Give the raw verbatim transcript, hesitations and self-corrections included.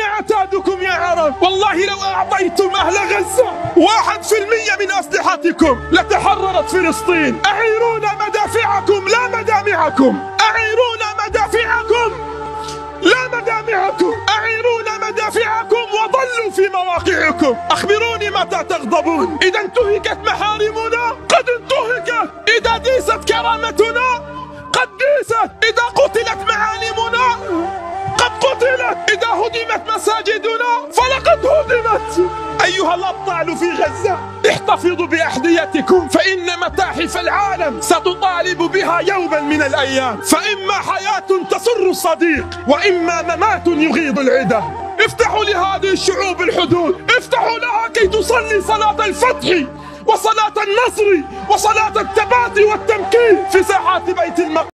عتادكم يا عرب. والله لو أعطيتم أهل غزة واحد في المية من أسلحتكم لتحررت فلسطين. أعيرونا مدافعكم لا مدامعكم، أعيرونا مدافعكم لا مدامعكم، أعيرونا مدافعكم وضلوا في مواقعكم. أخبروني متى تغضبون؟ إذا انتهكت محارمنا قد انتهكت، إذا ديست كرامتنا قد ديست، إذا قتلت معالمنا قد قتلت، إذا هدمت مساجدنا فلقد هدمت. أيها الأبطال في غزة، احتفظوا بأحذيتكم، فإن متاحف العالم ستطالب بها يوما من الأيام. فإما حياة تسر الصديق وإما ممات يغيظ العدا. افتحوا لهذه الشعوب الحدود، افتحوا لها كي تصلي صلاة الفتح وصلاة النصر وصلاة الثبات والتمكين في ساحات بيت المقدس.